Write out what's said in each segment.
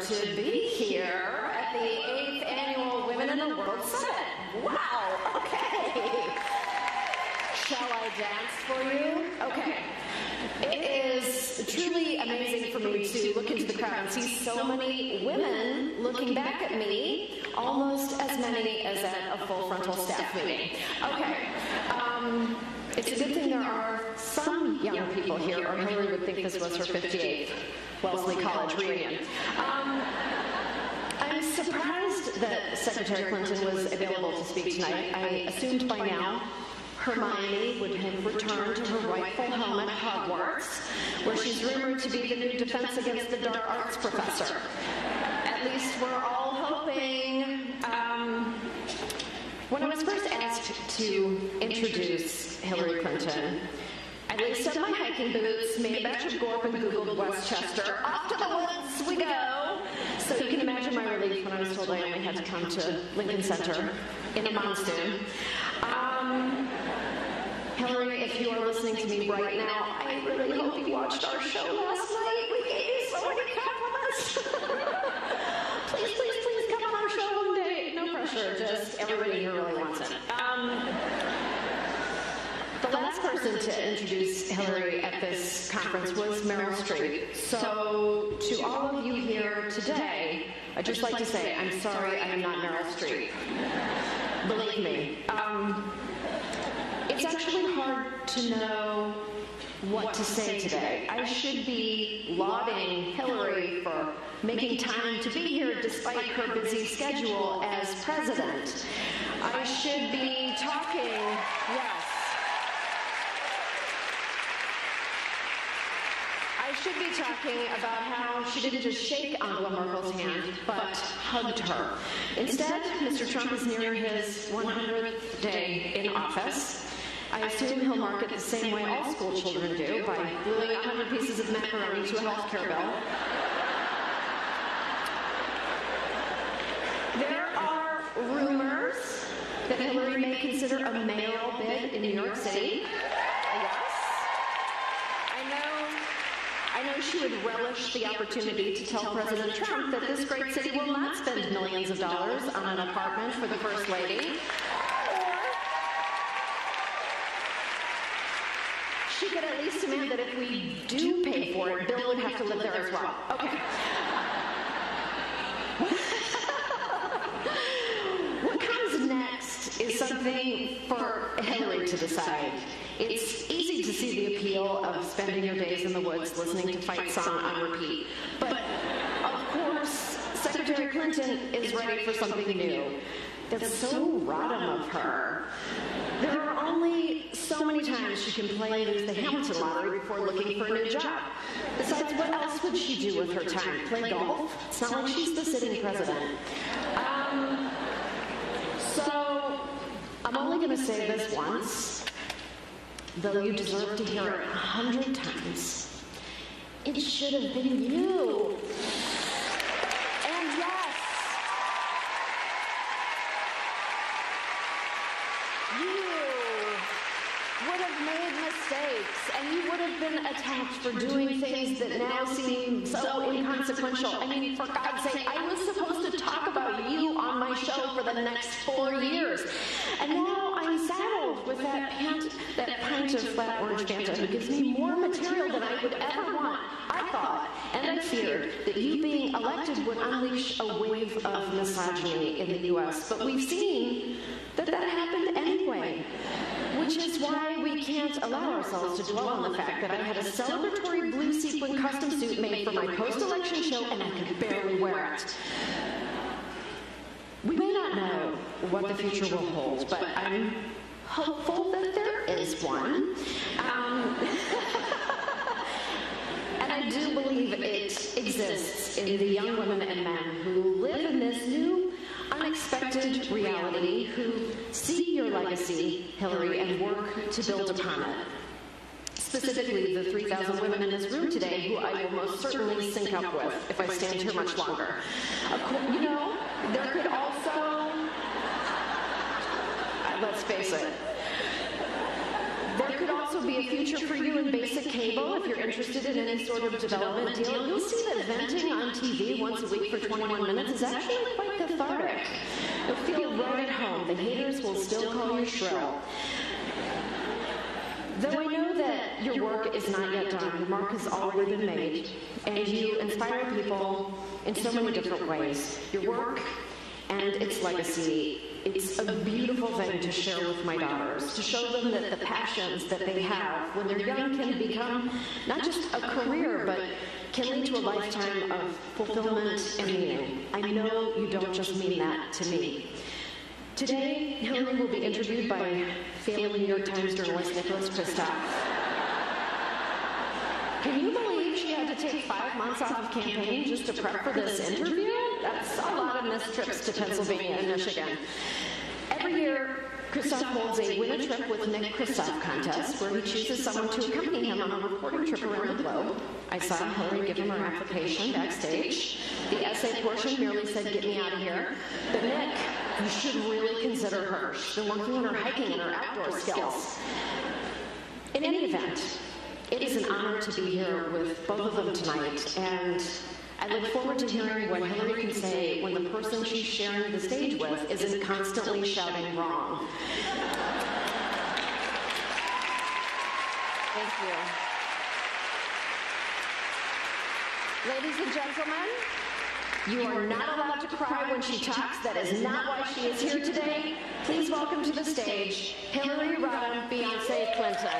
to be here at the 8th Annual Women in the World Summit. Wow, okay. Shall I dance for you? Okay. It is truly amazing for me to look into the crowd and see so many women looking back at me, almost as many as at a full frontal staff meeting. Okay. It's a good thing there are some young people here, or Hillary would think this was her 58th Wellesley College reunion. I'm surprised that Secretary Clinton was available to speak tonight. I assumed by now Hermione would have returned to her rightful home at Hogwarts, where she's rumored to be the new Defense Against the Dark Arts professor. At least we're all hoping. When I was first asked to introduce Hillary Clinton, I laced up my hiking boots, made a batch of Gorp, and Googled Westchester. Off to the woods we go! So you can imagine my relief when I was told I only had to come to Lincoln Center in a monsoon. Hillary, if you are listening to me right now, I really hope you watched our show last night. We gave you so many compliments. please come on our show one day. No pressure, just everybody here really wants it. The last person to introduce Hillary at this conference was Meryl Streep. So to all of you here today, I'd just like to say, I'm sorry I am not Meryl Streep. Believe me. It's actually hard to know what to say today. I should be lauding Hillary for making time to be here despite her busy schedule as president. I should be talking, yes. I should be talking about how she didn't just shake Angela Merkel's hand, but hugged her. Instead, Mr. Trump is nearing his 100th day in office. I assume he'll mark it the same way all school children do, by gluing 100 pieces of macaroni to a health care bill. There are rumors that Hillary may consider a mayoral bid in New York City. Yes. I know she would relish the opportunity to tell President Trump that this great city will not spend millions of dollars on an apartment for the First Lady. She could at least demand that if we do pay for it, Bill would have to live there as well. Okay. What comes next is something for Hillary to decide. It's easy to see the appeal of spending your days in the woods listening to Fight Song on repeat. But, of course, Secretary Clinton is ready for something new. That's so rotten of her. There are only so many times she can play and lose the Hamilton lottery before looking for a new job. Besides, what else would she do with her time? Play golf? It's not like she's the sitting president. So, I'm only going to say this once, though you deserve to hear it 100 times. It should have been you. And yes, would have made mistakes, and you would have been attacked for doing things that now seem so inconsequential. I mean, for God's sake, I was supposed to talk about you on my show for the next 4 years. And now I'm saddled with that pint of flat orange Fanta who gives me more material than I would ever want. I thought, and I feared, that you being elected would unleash a wave of misogyny in the U.S., but we've seen that happened anyway. Which is why we can't allow ourselves to dwell on the fact that I had a celebratory blue sequin custom suit made for my post-election show and I could barely wear it. We may not know what the future will hold, but I'm hopeful that there is one. And I do believe it exists in the young women and men who live in this new unexpected reality, who see your legacy, Hillary, and work to build upon it. Specifically, the 3,000 women in this room today who I will most certainly sync up with if I stand here much longer. Of course, you know, there could also, let's face it, there could also be a future for you in basic cable if you're interested in any sort of development deal. You'll see that venting on TV once a week for 21 minutes is actually quite cathartic. You'll feel right at home. The haters will still call you shrill. Though I know that your work is not yet done, the mark has already been made, and you inspire people in so many different ways. Your work and its legacy, it's a beautiful thing to share with my daughters, to show them that the passions that they have when they're young can become not just a career, but can lead to a lifetime of fulfillment and meaning. I know you don't just mean that to me. Today, Hillary will be interviewed by famous New York Times journalist Nicholas Kristof. Can you believe she had to take 5 months off of campaigning just to prep for this interview? That's a lot of missed trips to Pennsylvania and Michigan. Every year, Kristof holds a Win a Trip with Nick Kristof contest where he chooses someone to accompany him on a reporting trip around the globe. I saw Hillary give him her application backstage. The essay portion merely said, "Get me out of here." But Nick, you should really consider her. She's been working on her hiking and her outdoor skills. In any event, it is an honor to be here with both of them tonight, and I look forward to hearing what Hillary can say when the person she's sharing the stage with isn't constantly shouting wrong. Thank you. Ladies and gentlemen, you are not allowed to cry when she talks. That is not why she is here today. Please welcome to the stage Hillary Rodham, Beyonce Clinton.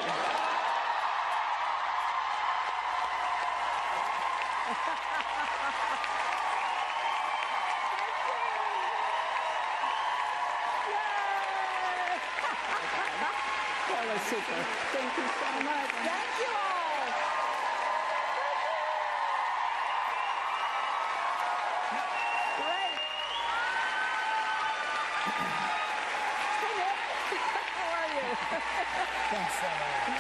That was super. Thank you so much. Thank you all. Great. Hey, Nick. How are you? Thanks so much.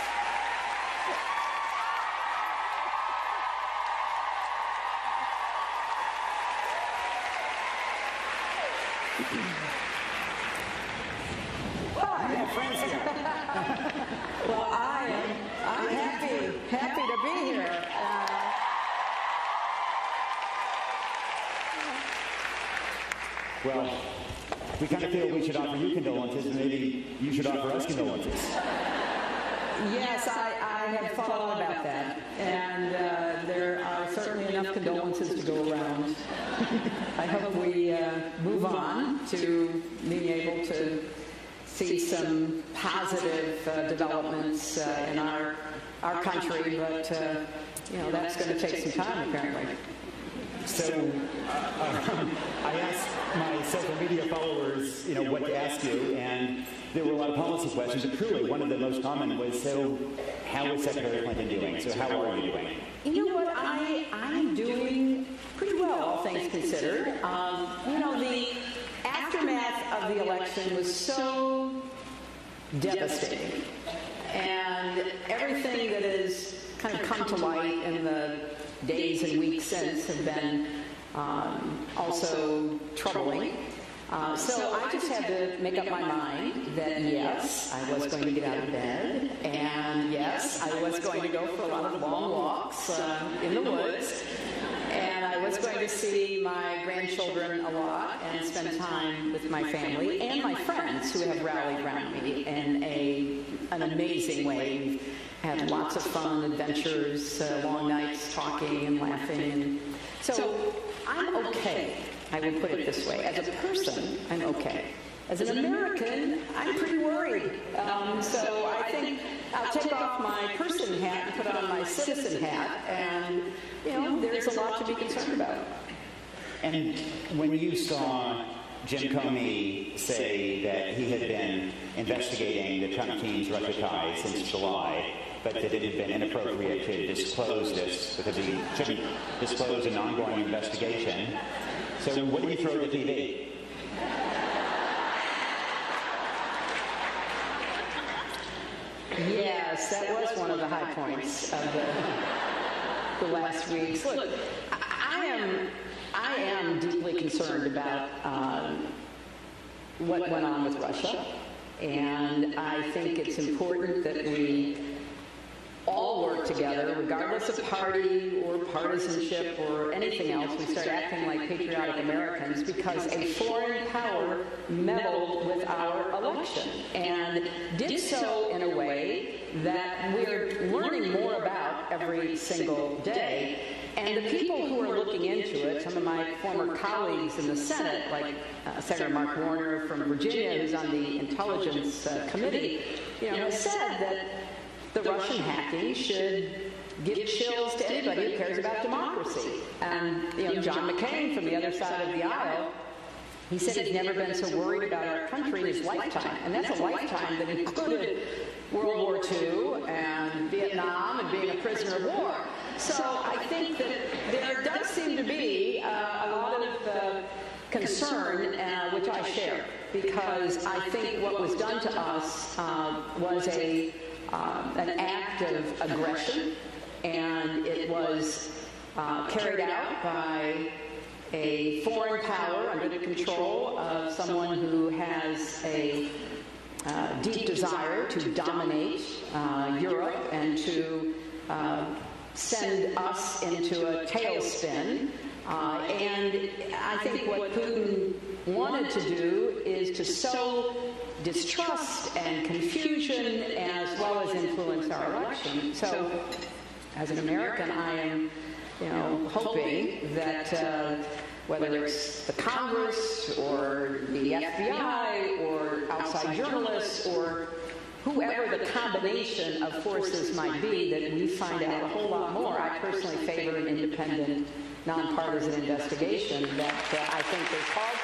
I have friends here. Well, I'm happy to be here. Well, we kind of feel we should offer you condolences, and maybe you should offer us condolences. Yes, I have thought a lot about that, and there are certainly enough condolences to go around. I hope we move on to being able to see some positive developments in our country, but you know, that's going to take some time, apparently. So I asked my social media followers, what to ask you, and there were a lot of policy questions, and truly one of the most common was, so how is Secretary Clinton doing? So how are you doing? You know what, I'm doing pretty well, all things considered. The aftermath of the election was so devastating, and everything that has kind of come to light in the days and weeks since have been also troubling. So I just had to make up my mind that yes, I was going to get out of bed, and yes, I was going to go for a lot of long walks in the woods, and I was going to see my grandchildren a lot and spend time with my family and my friends who have rallied around me in an amazing way. We've had lots of fun, adventures, long nights talking and laughing. And so I'm okay. I would put it this way. As a person, I'm okay. As an American, I'm pretty worried. So I think I'll take off my person hat and put on my citizen hat, and, there's a lot to be concerned about. And when you saw Jim Comey say that he had been investigating the Trump team's Russia ties since July, but that it had been inappropriate to disclose this because he shouldn't disclose an ongoing investigation, so what did you throw to TV? Yes, that was one of the high points of the last weeks. Look, I am deeply concerned about what went on with Russia, and I think it's important that we all all work together, regardless of party or partisanship or anything else. We start acting like patriotic Americans because a foreign power meddled with our election and did so in a way that we're learning more about every single day. And the people who are looking into it, some of my former colleagues in the Senate, like Senator Mark Warner from Virginia, who's on the Intelligence Committee, has said that the Russian hacking should give chills to anybody who cares about democracy. And John McCain from the other side of the aisle, he said he's never been so worried about our country in his lifetime. And that's a lifetime that included World War II and Vietnam and being a prisoner of war. So I think that there does seem to be a lot of concern, which I share, because I think what was done to us was an act of aggression, and it was carried out by a foreign power under the control of someone who has a deep desire to dominate Europe and to send us into a tailspin. And I think what Putin wanted to do is to sow distrust and confusion as well as influence our election. So, as an American, I am, hoping that whether it's the Congress or the FBI or outside journalists or whoever the combination of forces might be, that we find out a whole lot more. I personally favor an independent, nonpartisan investigation that I think is called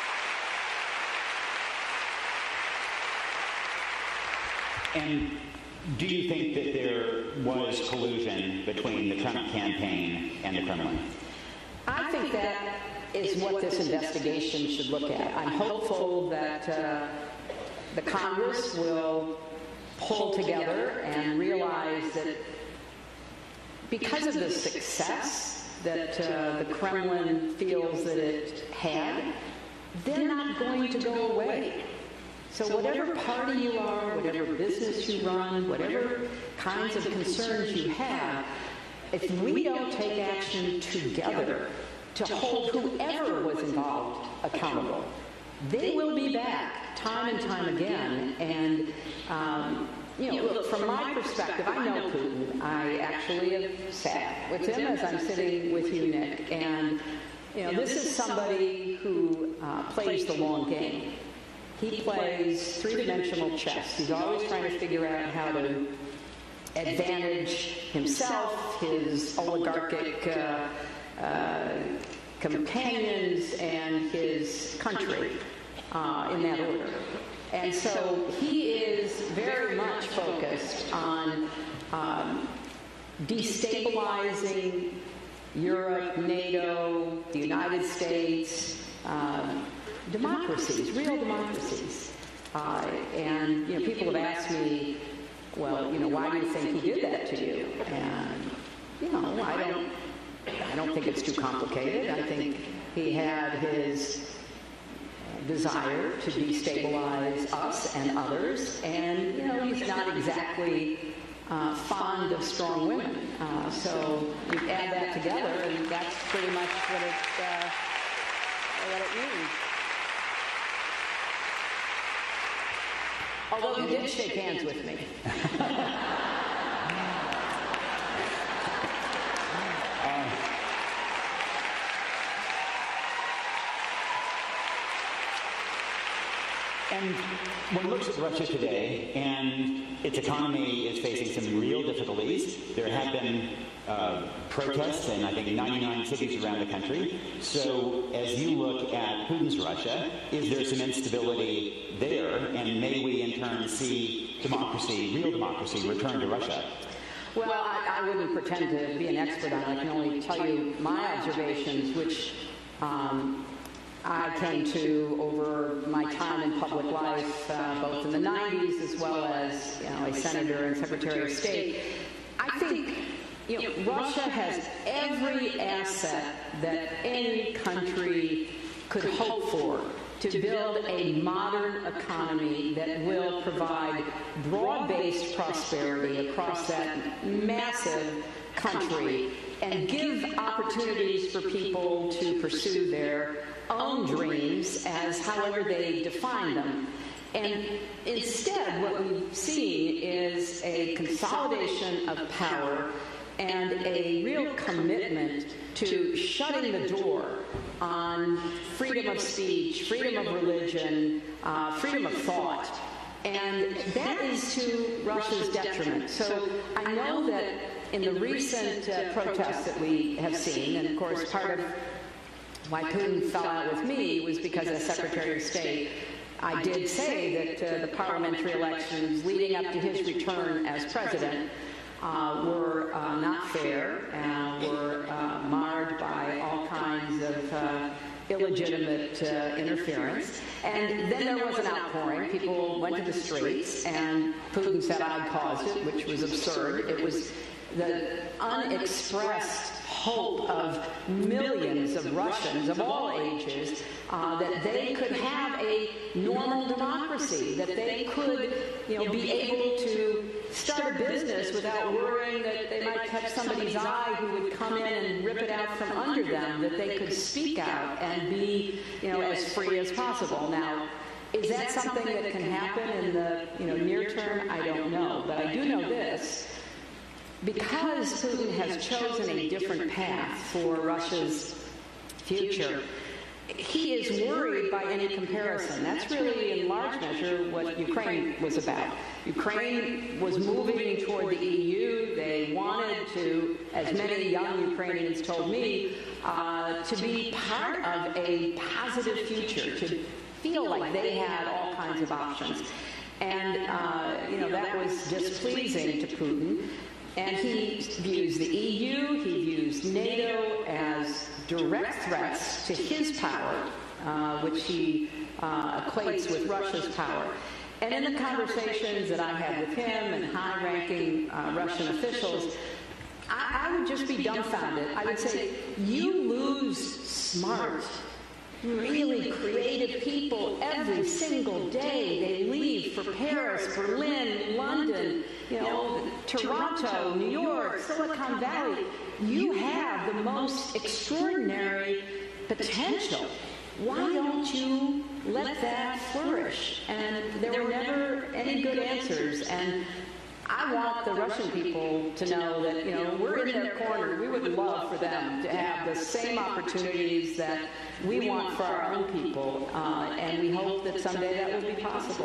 for. And do you think that there was collusion between the Trump campaign and the Kremlin? I think that is what this investigation should look at. I'm hopeful that the Congress will pull together and realize that because of the success that the Kremlin feels that it had, they're not going to go away. So whatever party you are, whatever business you run, whatever kinds of concerns you have, if we don't take action together to hold whoever was involved accountable, they will be back time and time again. And, look, from my perspective, I know Putin. I actually have sat with him as I'm sitting with you, Nick. And, this is somebody who plays the long game. He plays three-dimensional chess. He's always trying to figure out how to advantage himself, his oligarchic companions, and his country in that order. And so he is very much focused on destabilizing Europe, NATO, the United States, democracies, real democracies. And people have asked me, well, why do you think he did that to you? And I don't think it's too complicated. I think he had his desire to destabilize us and others, and he's not exactly fond of strong women. So you add that together, and that's pretty much what it means. Although he did shake hands with me. And one looks at Russia today, and its economy is facing some real difficulties. There have been protests in, I think, 99 cities around the country. So as you look at Putin's Russia, is there some instability there? And may we, in turn, see democracy, real democracy, return to Russia? Well, I wouldn't pretend to be an expert on it. I can only tell you my observations, which I came to over my time in public life, both in the 90s as well as a senator and secretary of state. I think Russia has every asset that any country could hope for to build a modern economy that will provide broad-based prosperity across that massive country and give opportunities for people to pursue their own dreams as however they define them. And instead, what we've seen is a consolidation of power and a real commitment to shutting the door on freedom of speech, freedom of religion, freedom of thought. And that is to Russia's detriment. So I know that in the recent protests that we have seen, and of course part of why Putin fell out with me was because as Secretary of State, I did say that the parliamentary elections leading up to his return as president were not fair and were marred by all kinds of illegitimate interference. And then there was an outpouring. People went to the streets, and Putin said I caused it, which was absurd. It was the unexpressed hope of millions of Russians of all ages that they could have a normal democracy, that they could, be able to start a business without worrying that they might catch somebody's eye who would come in and rip it out from under them, that they could speak out and be, as free as possible. Now, is that something that can happen in the, near term? I don't know, but I do know this. Because Putin has chosen a different path for Russia's future, he is worried by any comparison. That's really, in large measure, what Ukraine was about. Ukraine was moving toward the EU. They wanted to, as many young Ukrainians told me, to be part of a positive future, to feel like they had all kinds of options. And, that was displeasing to Putin. And he views the EU, he views NATO as direct threats to his power, which he equates with Russia's power. And in the conversations that I had with him and high-ranking Russian officials, I would just be dumbfounded. I would say, you lose smart, really creative people every single day. They leave for Paris, Berlin, London, Toronto, New York, Silicon Valley. You have the most extraordinary potential. Why don't you let that flourish? And there were never any good answers. And I want the Russian people to know that, we're in their corner. We would love for them to have the same opportunities that we want for our own people, and we hope that someday that will be possible.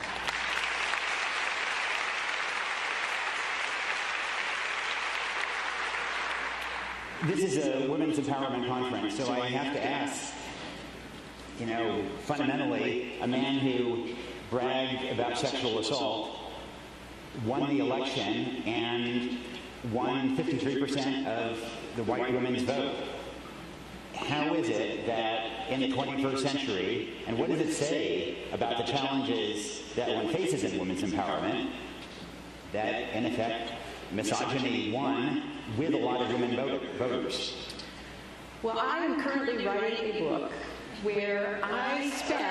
This is a women's empowerment conference, so I have to ask, fundamentally, a man who bragged about sexual assault won the election and won 53% of the white women's vote. How is it that in the 21st century, and what does it say about the challenges that one faces in women's empowerment, that in effect misogyny won with a lot of women voters? Well, I am currently writing a book where I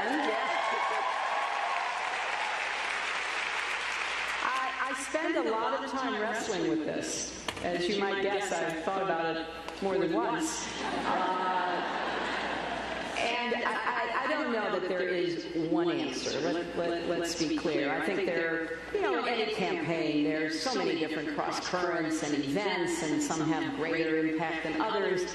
spend a lot of time wrestling with this. As you might guess, I've thought about it more than once. And I don't know that there is one answer. Let's be clear. I think there, in any campaign, there's so many different cross currents and events, and some have greater impact than others.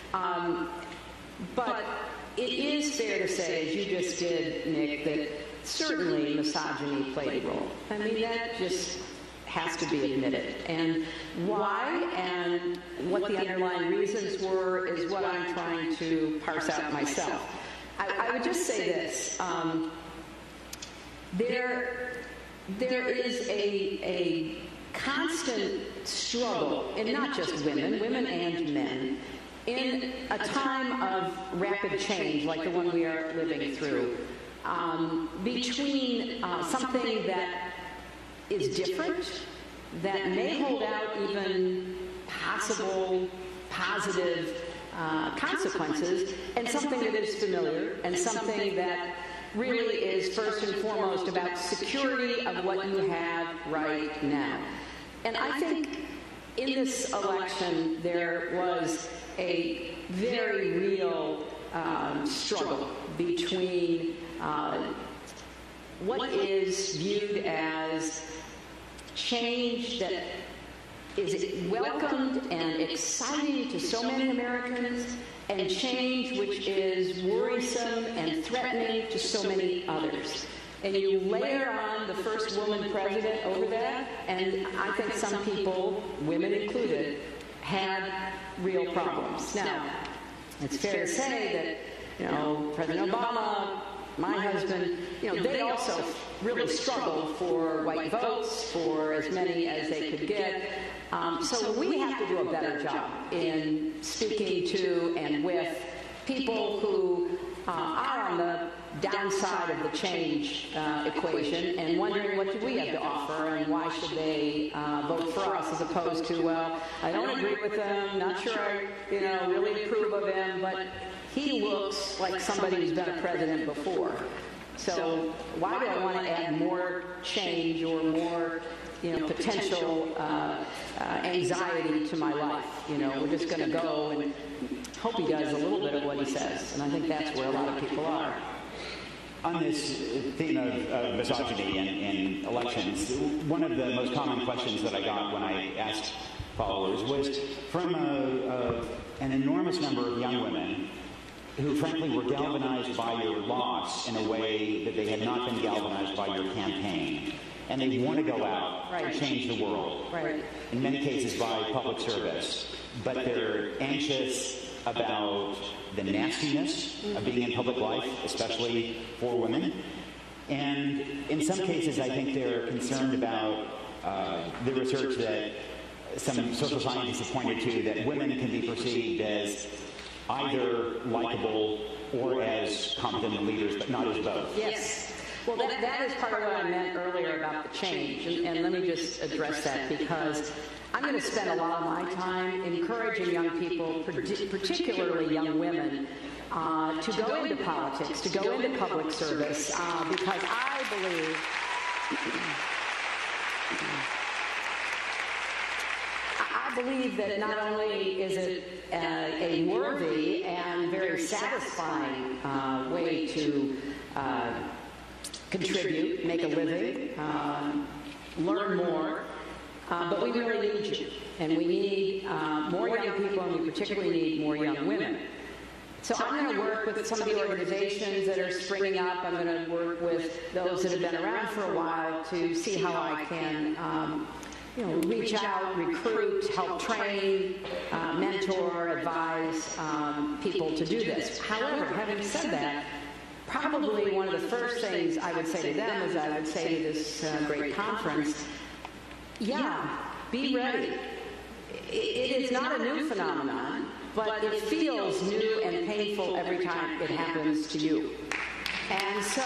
But it is fair to say, as you just did, Nick, that certainly misogyny played a role. I mean, that just has to be admitted. And why and what the underlying reasons were is what I'm trying to parse out myself. I would just say this. There is a constant struggle, and not just women and men, in a time of rapid change like the one we are living through, between something that is different, that may hold out even possible positive consequences, and something that is familiar, and something that really is first and foremost about security of what you have right now. And I think in this election there was a very real struggle between what is viewed as change that is welcomed and exciting to so many Americans, and change which is worrisome and threatening to so many others. And you layer on the first woman president over that, and I think some people, women included, had real problems. Now, it's fair to say that, President Obama, my husband, they also really struggled for white votes, for as many as they could get. So we have to do a better job in speaking to and with people who are on the downside of the change equation and wondering what do we have to offer and why should they vote for us, as opposed to, well, I don't agree with them, not sure I really approve of him, but he looks like somebody who's been a president before. So why do I want to add more change or more potential anxiety to my life? We're just going to go and hope he does a little bit of what he says. And I think that's where a lot of people are. On this theme of misogyny in elections, one of the most common questions that I got when I asked followers was from an enormous number of young women who frankly were galvanized by your loss in a way that they had not been galvanized by your campaign. And they want to go out and change the world, in many cases by public service. But they're anxious about the nastiness of being in public life, especially for women. And in some cases, I think they're concerned about the research that some social scientists have pointed to, that women can be perceived as either likable or as competent leaders, but not as both. Yes. Well, that is part of what I meant earlier about the change. And let me just address that, because I'm going to spend a lot of my time encouraging young people, particularly young women, to go into politics, to go into public service, because I believe that not only is it a worthy and very satisfying way to contribute, make a living, learn more, but we really need you. And we need more young people, and we particularly need more young women. So I'm going to work with some of the organizations that are springing up. I'm going to work with those that have been around for a while to see how I can reach out, recruit, help train, mentor, advise people to do this. However, having said that, probably one of the first things I would say to them is I would say to this great conference, be ready. It is not a new phenomenon, but it feels new and painful every time it happens to you. And so,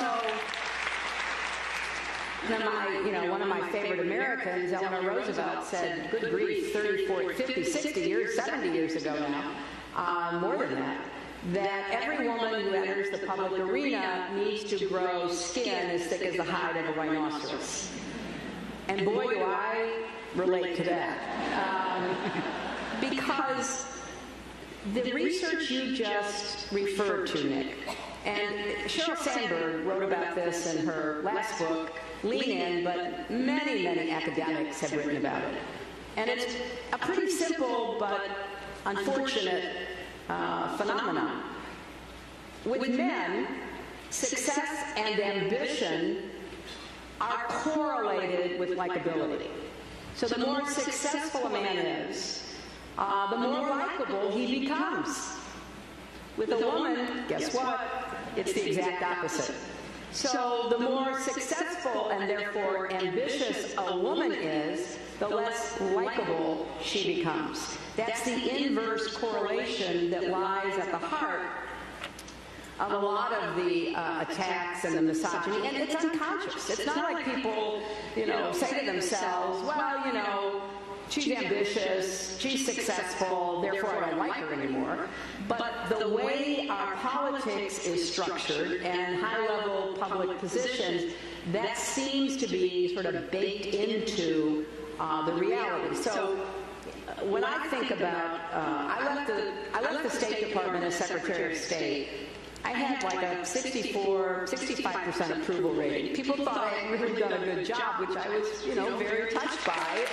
one of my favorite Americans, Eleanor Roosevelt, said, good grief, 30, 40, 50, 60 years, 70 years ago now, more than that every woman who enters the public arena needs to grow skin as thick as the hide of a rhinoceros. And boy, do I relate to that. Because the research you just referred to, Nick, and Sheryl Sandberg wrote about this in her last book, Lean In, but many, many academics have written about it. And it's a pretty simple but unfortunate phenomenon. With men, success and ambition are correlated with likability. So the more successful a man is, the more likable he becomes. With a woman, guess what? It's the exact opposite. So the more successful and therefore ambitious a woman is, the less likable she becomes. That's the inverse correlation that lies at the heart of a lot of the attacks and the misogyny, and it's unconscious. It's not like people, say to themselves, well, she's ambitious, she's successful, therefore I don't like her anymore. But the way way our politics is structured and high-level public positions, that seems to be sort of baked into the reality. So when I think about, I left the State Department as Secretary of State. I had like a 65% approval rating. People thought I had really done a good job, which I was, very touched by.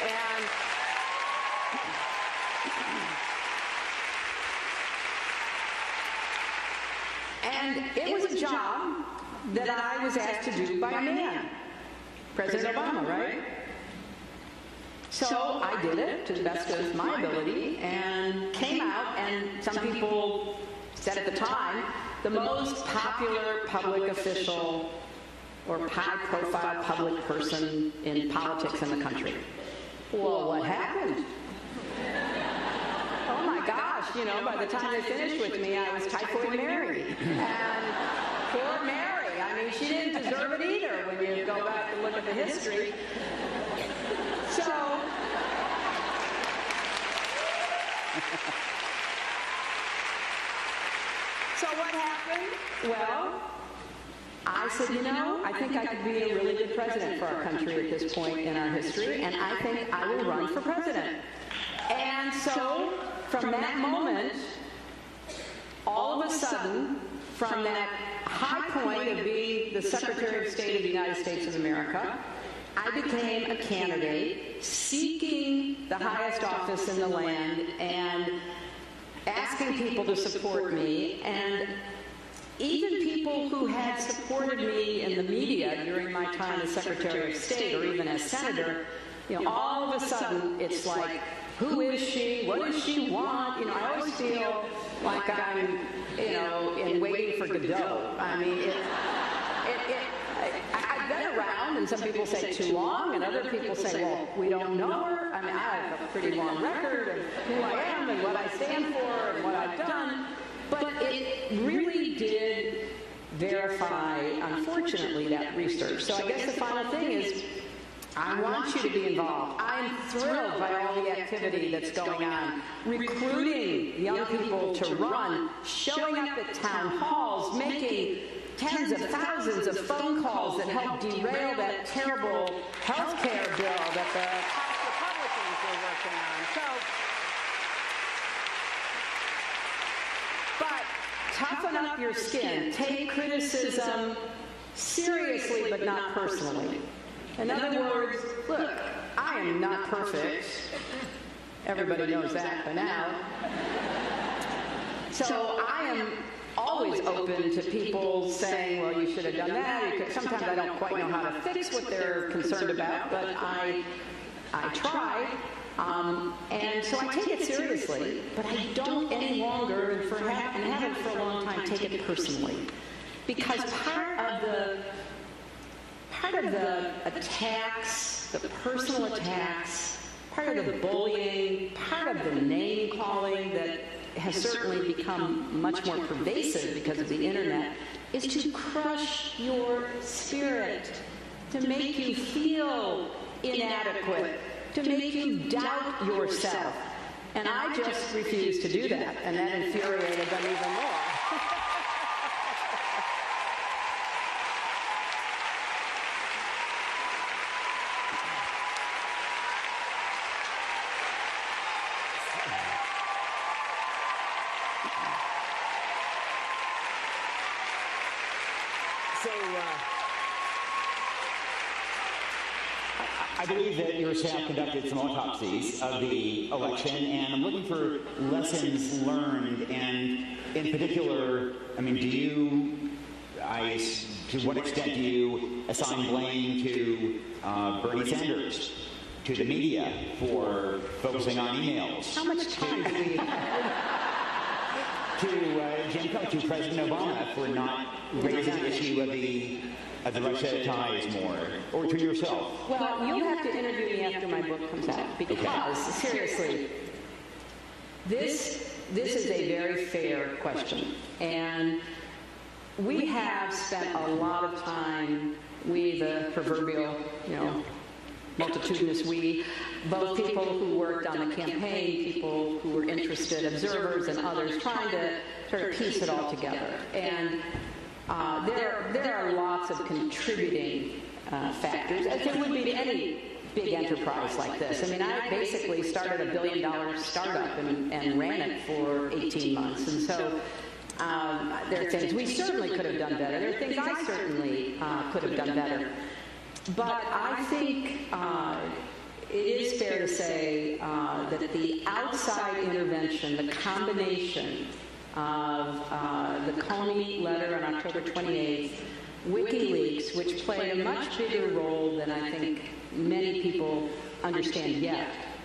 And it was a job that I was asked to do by a man, President Obama, right? So I did it to the best of my ability and came out, and some people said at the time, the most popular public official or high-profile public person in politics in the country. Well, what happened? Oh my gosh, by the time they finished with me, I was Typhoid Mary. And poor Mary, I mean, she didn't deserve it either when you go back and look at the history. So what happened? Well, I said, I think I could be a really good president for our country at this point in our history, and I think I will run for president. And so, from that moment, all of a sudden, from that high point of being the Secretary of State of the United States of America, I became a candidate seeking the highest office in the land and asking people to support me, and even people who had supported me in the media during my time as Secretary of State or even as Senator, all of a sudden it's like, who is she? What does she want? I always feel like I'm, in Waiting for Godot. I mean, I've been around, and some people say too long, and other people say, well, we don't know her. I mean, I have a pretty long record of who I am and what I stand for and what I've done, but it really did verify, unfortunately, that research. So I guess the final thing is, I want you to be involved. I'm thrilled by all the activity that's going on. Recruiting young people to run, showing up at town halls, making tens of thousands of phone calls that help derail that terrible health care bill that the House Republicans are working on. But toughen up your skin. Take criticism seriously, but not personally. In other words, look, I am not perfect. Everybody knows that by now. So I am always open to people saying, well, you should have done that. Sometimes I don't quite know how to fix what they're concerned about, but I try. And so I take it seriously, but I don't any longer, and haven't for a long time, take it personally. Because part of the attacks, the personal attacks, part of the bullying, part of the name-calling that has certainly become much more pervasive because of the internet, is to crush your spirit, to make you feel inadequate, to make you doubt yourself. And I just refused to do that, and that infuriated them even more. I believe that your staff conducted some autopsies of the election, and I'm looking for lessons learned, and in particular, I mean, to what extent do you assign blame to Bernie Sanders, to the media for focusing on emails? How much time do we to President Obama for not raising the issue of the Russia ties more, or to yourself? Well, you'll have to interview me after my book comes out, because, seriously, this is a very fair question. And we have spent a lot of time, we, the proverbial, multitudinous we, both people who worked on the campaign, people who were interested, observers and others, trying to sort of piece it all together. And there are lots of contributing factors, as there would be to any big enterprise like this. I mean, I basically started a $1 billion startup and ran it for 18 months. And so there are things we certainly could have done better. There are things I certainly could have done better. But I think it is fair to say that the outside intervention, the combination of the Comey letter on October 28th, WikiLeaks, which played a much bigger role than I think many people understand yet,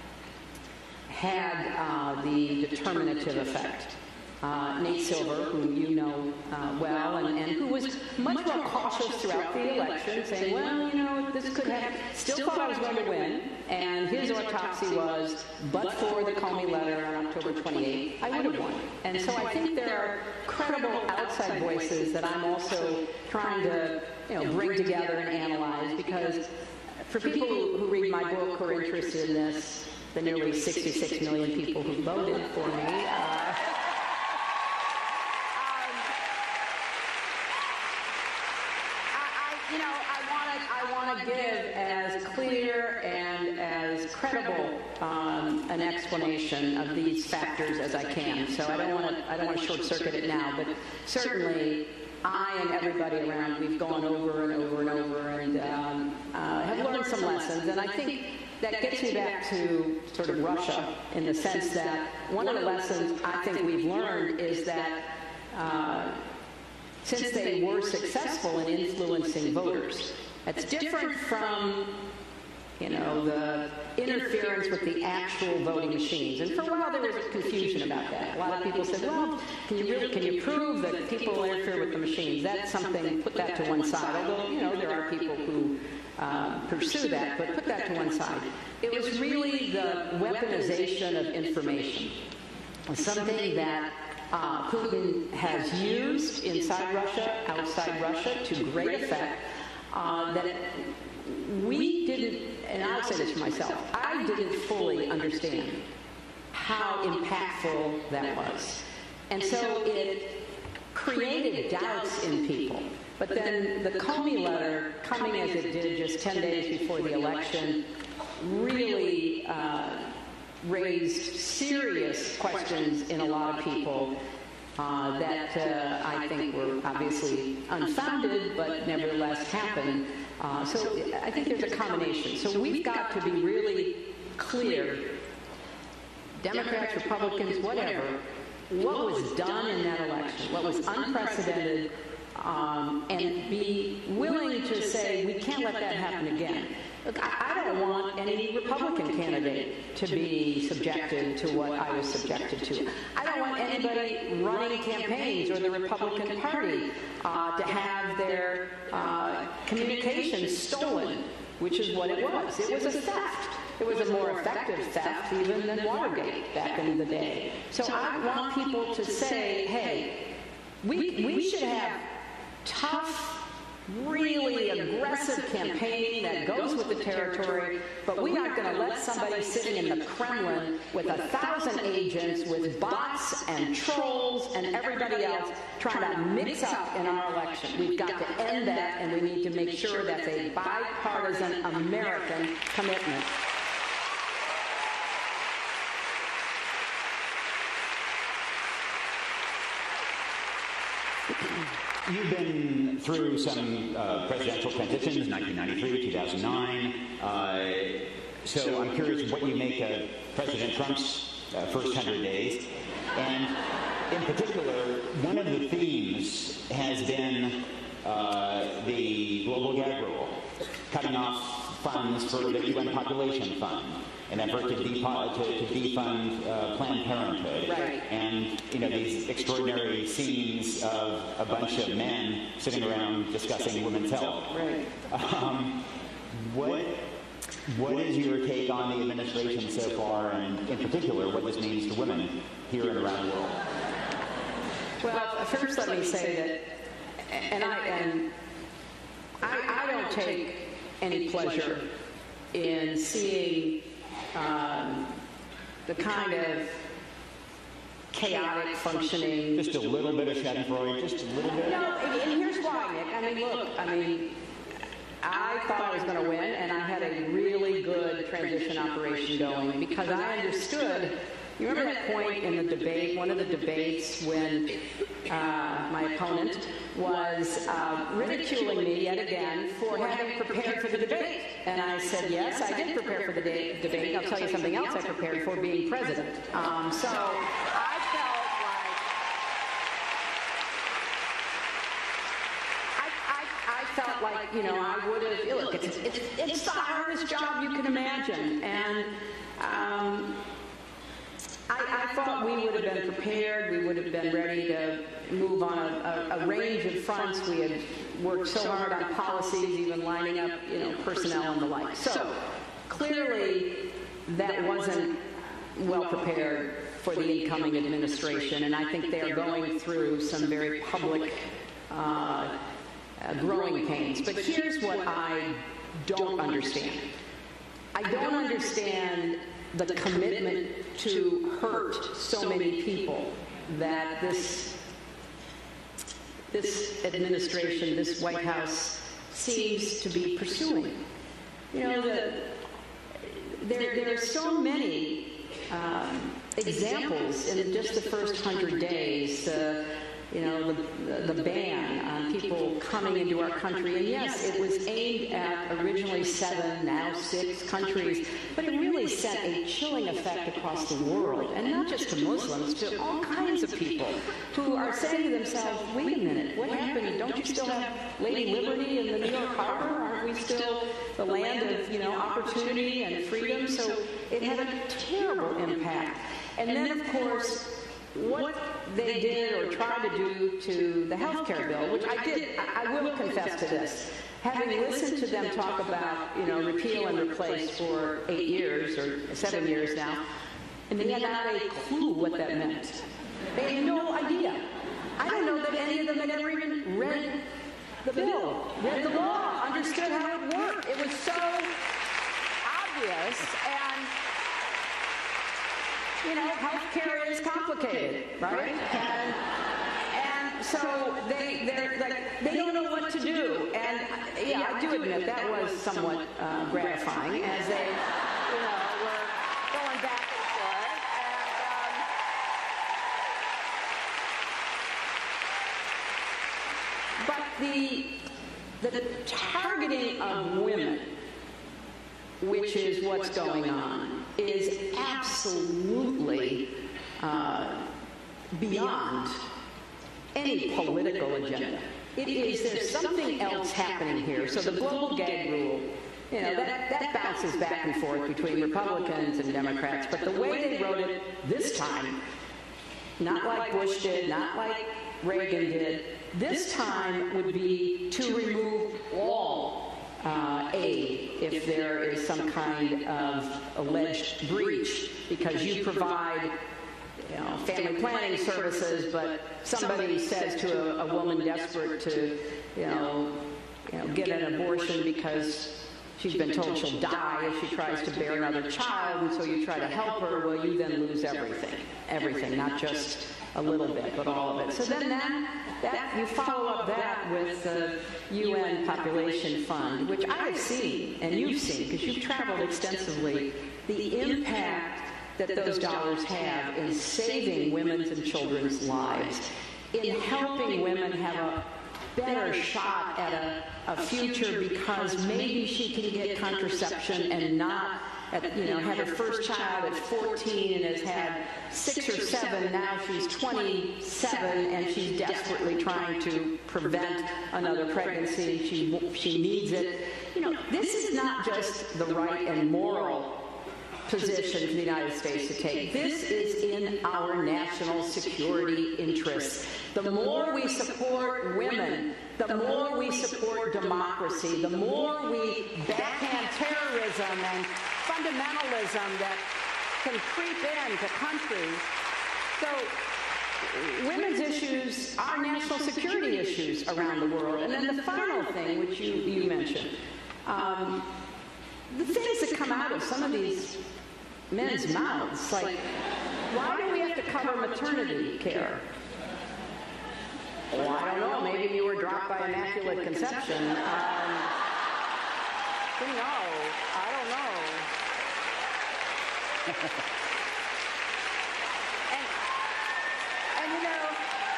had the determinative effect. Nate Silver, who you know well, and who was much more cautious throughout the election, saying, well, you know, this could have, still thought I was going to win, and his autopsy was, but for the Comey letter on October 28th, I would have won. And so I think there are credible outside voices that I'm also trying to, bring together and analyze, because for people who read my book, who are interested in this, the nearly 66 million people who voted for me, I want to give as clear and as credible an explanation of these factors as I can. So I don't want to short circuit it now, but certainly I and everybody around, we've gone over and over and over and have learned some lessons. And I think that gets me back to sort of Russia, in the sense that one of the lessons I think we've learned is that since they were successful in influencing voters, that's different from, the interference with the actual voting machines. And for a while there was confusion about that. A lot of people said, well, can you prove that people interfere with the machines? That's something, put that to one side. Although, there are people who pursue that, but put that to one side. It was really the weaponization of information, something that Putin has used inside Russia, outside Russia, to great effect, that we didn't, and I'll say this for myself, I didn't fully understand how impactful that was. And so it created doubts in people. But then the Comey letter, coming as it did just 10 days before the election, really raised serious questions in a lot of people that I think were obviously unfounded, but nevertheless happened. So I think there's a combination. So we've got to be really clear, Democrats, Republicans, whatever, what was done in that election, what was unprecedented, and be willing to say, we can't let that happen again. Look, I don't want any Republican candidate to be subjected to what I was subjected to. I don't want anybody running campaigns or the Republican Party to have their communications stolen, which is what it was. It was a theft. It was a more effective theft even than Watergate back in the day. So I want people to say, hey, we should have tough, really aggressive campaigning that goes with the territory, but we're not going to let somebody sitting in the Kremlin with 1,000 agents, with bots and trolls and everybody else trying to mix up in our election. We've got to end that, and we need to make sure that's a bipartisan American commitment. You've been through some presidential transitions, 1993, 2009. So I'm curious what you make of President Trump's first 100 days. And in particular, one of the themes has been the global gag rule, cutting off funds for the UN Population Fund, an effort to defund Planned Parenthood. Right. And, these extraordinary scenes of a bunch of men sitting around discussing women's health. Right. What is your take on the administration so far, and in particular, what this means to women here and around the world? Well, first let me say that, and I don't take any pleasure in seeing the kind of chaotic functioning. Just a little bit of Schadenfreude, just a little bit. No, and here's why, Nick. I thought I was going to win, and I had a really good transition operation going because I understood. You remember that point in the debate, one of the debates, when my opponent was ridiculing me yet again for having prepared for the debate. And I said, yes, I did prepare for the debate. I'll tell you something else I prepared for, being president. So I felt like, you know, I would have, look, it's the hardest job you can imagine. And I thought we would have been prepared. We would have been ready to move on a range of fronts. We had worked so hard on policies, even lining up, you know, personnel and the like. So clearly, that wasn't well prepared for the incoming administration, and I think they are going through some very public growing pains. But here's what I don't understand. I don't understand the commitment to hurt so many people that this administration, this White House, seems to be pursuing. You know, there are so many examples in just the first 100 days. You know, the ban on people coming into our country. And yes, it was aimed at originally 7, now 6 countries, but it really sent a chilling effect across the world, and not just to Muslims, to all kinds of people who are saying to themselves, wait a minute, what happened? Don't you still have Lady Liberty in the New York Harbor? Aren't we still the land of, you know, opportunity and freedom? So it had a terrible impact. And then, of course, what they did or tried to do to the health care bill, which I will confess to this, having listened to them talk about, you know, repeal and replace for 8 years or 7 years now, and they had not a clue what that meant. They had no idea. I don't know that any of them had ever even read the bill, read the law, understood how it worked. It was so obvious, and you know, healthcare is complicated, right? And so they're like, they don't know what to do. And yeah, I do admit that was somewhat gratifying as they, you know, were going back and forth. But the targeting of women, which is what's going on, is absolutely beyond any political agenda. There's something else happening here. So the global gag rule, you know, that bounces back and forth between Republicans and Democrats. But the way they wrote it this time, not like Bush did, not like Reagan did, this time would be to remove all aid if there is some kind of alleged breach, because you provide, you know, family planning services, but somebody says to a woman desperate to, you know, get an abortion because she's been told she'll die if she tries to bear another child, and so you try to help her. Well, you then lose everything, not just a little bit, but all of it. So then that you follow up that with the UN Population Fund, which I have seen, and you've seen, because you've traveled extensively, the impact that those dollars have in saving women's and children's lives, in helping women have a better shot at a future, because maybe she can get contraception and not have her first child at 14 and has had 6 or 7. Now she's 27 and she's desperately trying to prevent another pregnancy. She needs it. You know, this is not just the right and moral position for the United States to take. This is in our national security interests. The more we support women, the more we support democracy, the more we backhand terrorism and fundamentalism that can creep into countries. So women's issues are national security issues around the world. And then the final thing, which you mentioned, the things that come out of some of these men's mouths, like, why do we have to cover maternity care? Well, I don't know. Maybe you were dropped by immaculate conception. Who knows? I don't know. and you know,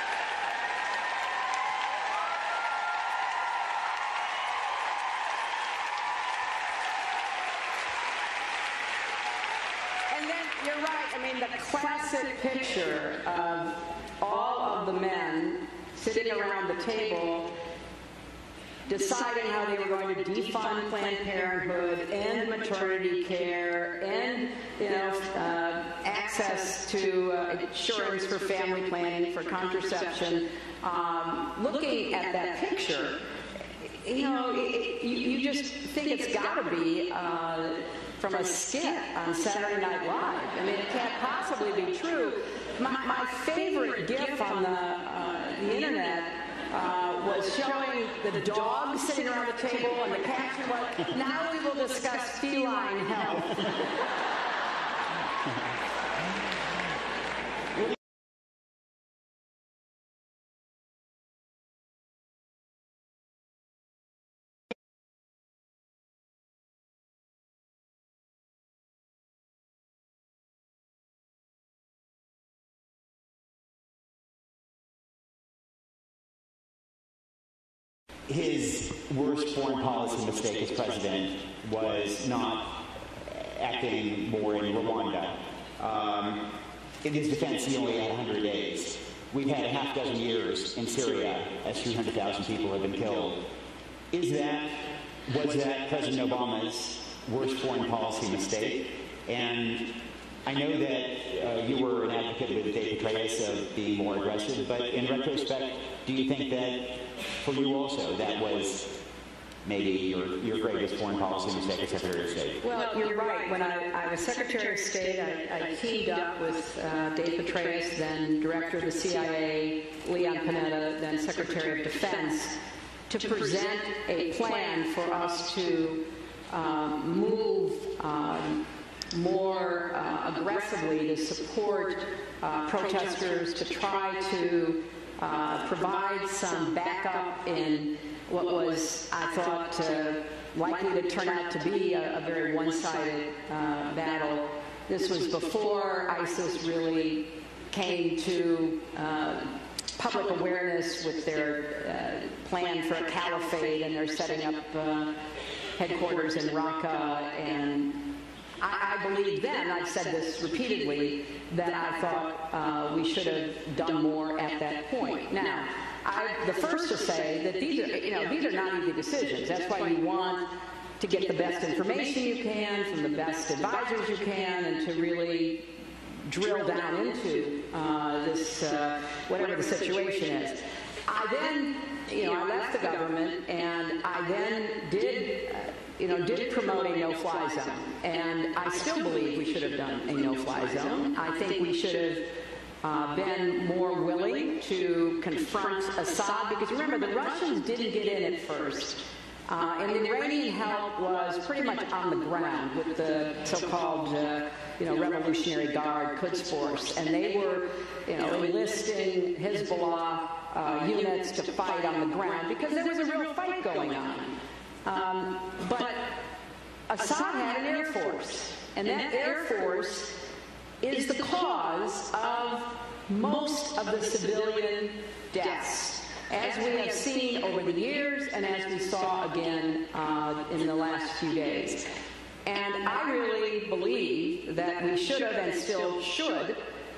and then you're right. I mean, the classic picture of all of the men sitting around the table deciding how they were going to defund Planned Parenthood, end maternity care, end, access to insurance for family planning, for contraception. Looking at that picture, you just think it's got to be from a skit on Saturday Night Live. I mean, it can't possibly be true. My favorite gif on the internet was showing the dog sitting around the table, and the caption was, "Now we will discuss feline health." His worst foreign policy mistake as president was not acting more in Rwanda. In his defense, he only had 100 days. We've had a half dozen years in Syria as 300,000 people have been killed. Was that President Obama's worst foreign policy mistake? And I know that you were an advocate with Dave Petraeus of being more aggressive, but in retrospect, do you think that for you also that was maybe your greatest foreign policy mistake as Secretary of State? Well, you're right. When I was Secretary of State, I teamed up with Dave Petraeus, then Director of the CIA, Leon Panetta, then Secretary of Defense, to present a plan for us to move more aggressively to support protesters, to try to provide some backup in what was, I thought, likely to turn out to be a very one-sided battle. This was before ISIS really came to public awareness with their plan for a caliphate, and they're setting up headquarters in Raqqa. And I believe then, I've said this repeatedly, that I thought we should have done more at that point. Now, I'm the first to say that these are not easy decisions. That's why you want to get the best information you can from the best advisors you can, and to really drill down into this, whatever the situation is. I then, I left the government, and I then did promote a no-fly zone. And I still believe we should have done a no-fly zone. I think we should have been more willing to confront Assad, because remember, the Russians didn't get in at first. And the Iranian help was pretty much on the ground with the so-called, Revolutionary Guard, Quds Force, and they were, enlisting Hezbollah units to fight on the ground because there was a real fight going on. But Assad had an air force, and that air force is the cause of most of the civilian deaths, as we have seen over the years and as we saw again in the last few days. And I really believe that we should have and still should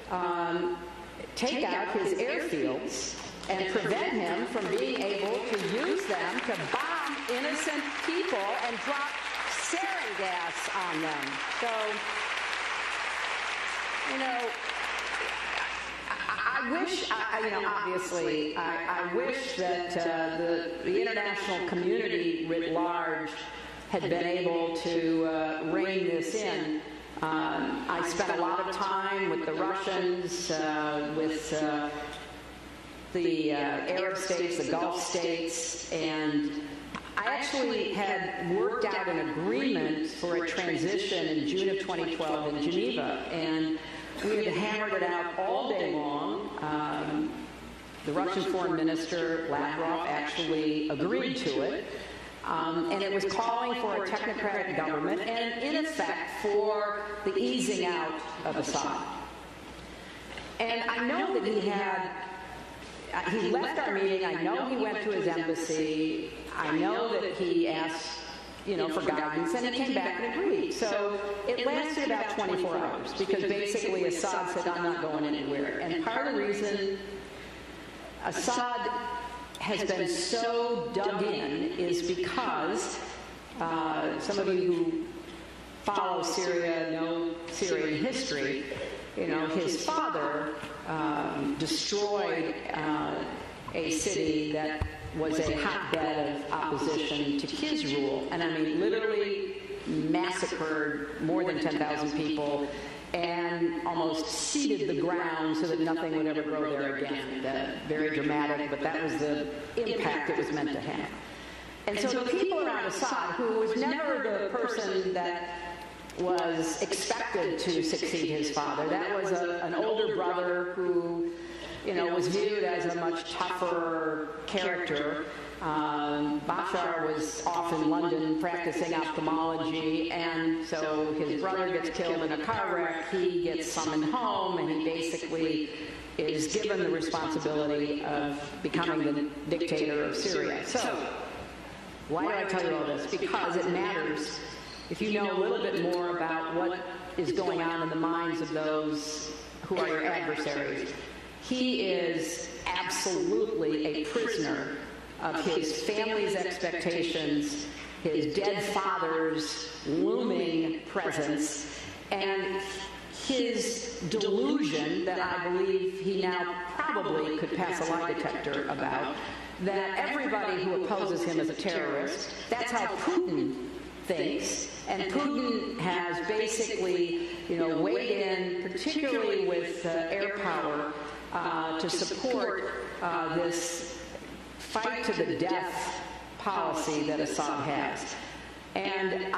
take out his airfields and prevent him from being able to use them to bomb innocent people and drop sarin gas on them. So, I wish, obviously, I wish that the international community writ large had been able to rein this in. I spent a lot of time with the Russians, with the Arab states, the Gulf states, and I actually had worked out an agreement for a transition in June of 2012 in Geneva, and we had hammered it out all day long. The Russian Foreign Minister, Lavrov, actually agreed to it. And it was calling for a technocratic government and, in effect, for the easing out of Assad. And I know that he left our meeting. I know he went to his embassy. I know that he asked, for guidance, and he came back and agreed. So it lasted about 24 hours because basically Assad said, I'm not going anywhere. And part of the reason Assad has been so dug in is because some of you who follow Syria know Syrian history. His father destroyed a city that was a hotbed of opposition to his rule, and I mean literally massacred more than 10,000 people and almost seeded the ground so that nothing would ever grow there again. Very dramatic, but that was the impact it was meant to have. And so the people around Assad, who was never the person that was expected to succeed his father, that was an older brother who, was viewed as a much tougher character. Bashar was off in London practicing ophthalmology, and so his brother gets killed in a car wreck. He gets summoned home, and he basically is given the responsibility of becoming the dictator of Syria. So, why do I tell you all this? Because it matters if you know a little bit more about what is going on in the minds of those who are your adversaries. He is absolutely a prisoner of his family's expectations, his dead father's looming presence, and his delusion that I believe he now probably could pass a lie detector about, that everybody who opposes him is a terrorist. That's how Putin thinks, and Putin has basically, weighed in, particularly with air power, to support this fight to the death policy that Assad has. And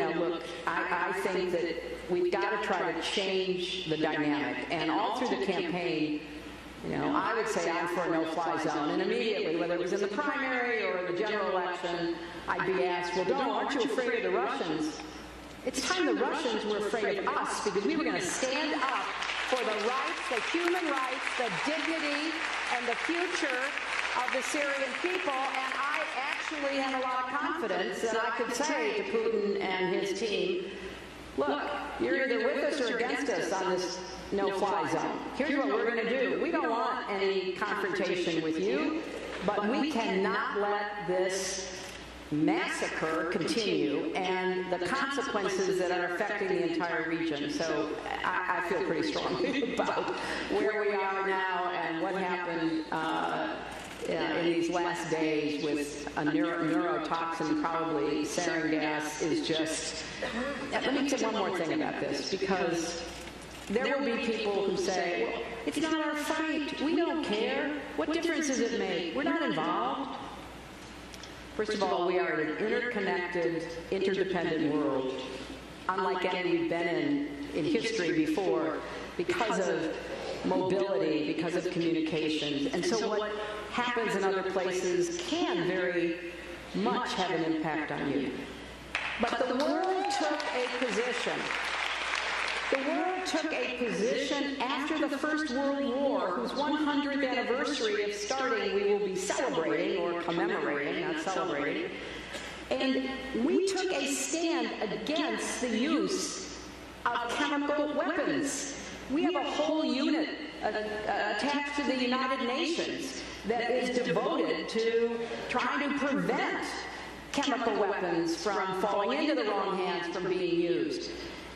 I think that we've got to try to change the dynamic. And all through the campaign, I would say I'm for a no-fly zone. And immediately, whether it was in the primary or the general election, I'd be asked, well, aren't you afraid of the Russians? It's time the Russians were afraid of us, because we were going to stand up for the rights, the human rights, the dignity, and the future of the Syrian people. And I actually have a lot of confidence that I could say to Putin and his team, look, you're either with us or against us on this no-fly zone. Here's what we're going to do. We don't want any confrontation with you, but we cannot let this massacre continue and the consequences that are affecting the entire region. So I feel pretty strongly about where we are now and what happened in these last days with a neurotoxin, probably sarin gas, is just... Let me say one more thing about this, because there will be people who say, well, it's not our fight. We don't care. What difference does it make? We're not involved. First of all, we are in an interconnected, interdependent world, unlike any we've been in history before, because of mobility, because of communications. And so what happens in other places can very much have an impact on you. But the world took a position. The world took a position after the First World War, whose 100th anniversary of starting we will be celebrating, or commemorating, not celebrating. And we took a stand against the use of chemical weapons. We have a whole unit attached to the United Nations that is devoted to trying to prevent chemical weapons from falling into the wrong hands, from being used.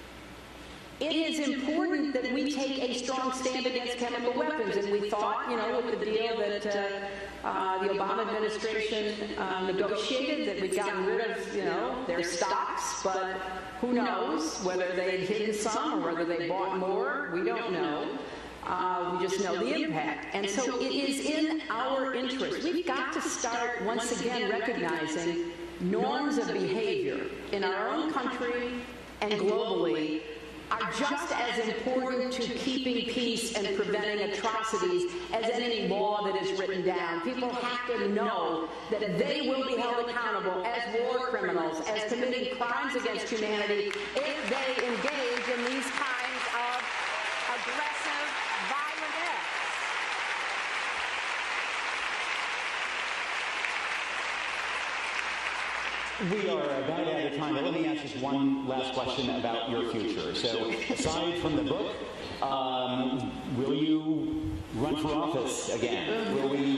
It is important that we take a strong stand against chemical weapons, and we thought, with the deal that the Obama administration negotiated, that we'd gotten rid of, their stocks, but who knows whether they'd hidden some or whether they bought more. We don't know. We just know the impact. And so it is in our interest. We've got to start once again recognizing norms of behavior in our own country and globally are just as important to keeping peace and preventing atrocities as any law that is written down. People have to know that they will be held accountable as war criminals, as committing crimes against humanity if they engage in these kinds of aggressive, violent acts. We are about out of time, but let me ask just one last question about your future. So, aside from the book, will you run for office again? Will you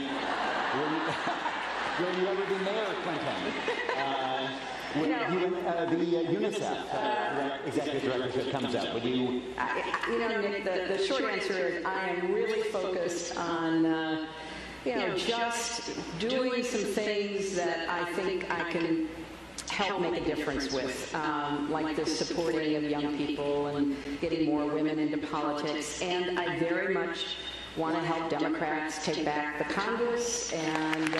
ever be Mayor Clinton? The UNICEF executive directorship comes up. Would you? Nick, the short answer is I am really focused on, just doing some things that I think I can help make a difference with, like the supporting of young people and getting more women into politics. And I very much want to help Democrats take back the Congress. And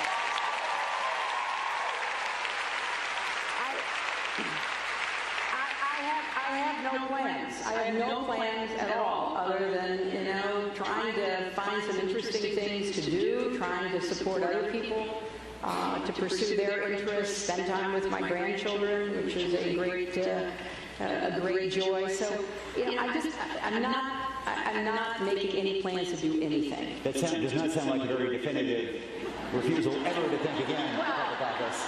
I have no plans. I have no plans at all other than, trying to find some interesting things to do, trying to support other people, to pursue their interests, spend time with my grandchildren, which is a great joy. So, I'm not making any plans to do anything. That does not sound like a very definitive refusal ever to think again about this.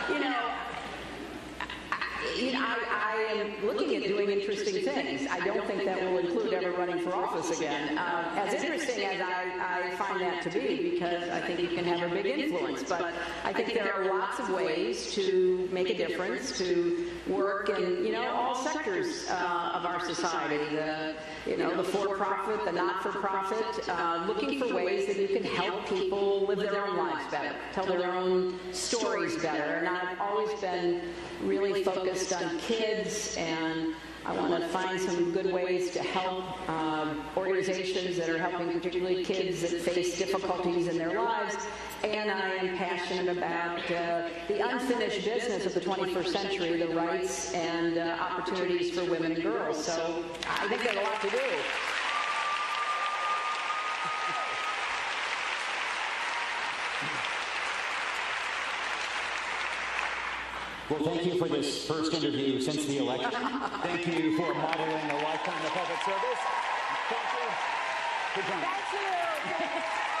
I am looking at doing interesting things. I don't think that will include ever running for office again. As interesting as I find that to be, because I think you can have a big influence. But I think there are lots of ways to make a difference, to work in, all sectors of our society. The for-profit, the not-for-profit, looking for ways that you can help people live their own lives better, tell their own stories better. And I've always been really focused on kids, and I want to find some good ways to help organizations that are helping particularly kids that face difficulties in their lives. And I am passionate about the unfinished business of the 21st century, the rights and opportunities for women and girls. So I think there's a lot to do. Well, thank you for this first interview since the election. Thank you for modeling a lifetime of public service. Thank you. Good job. Thank you.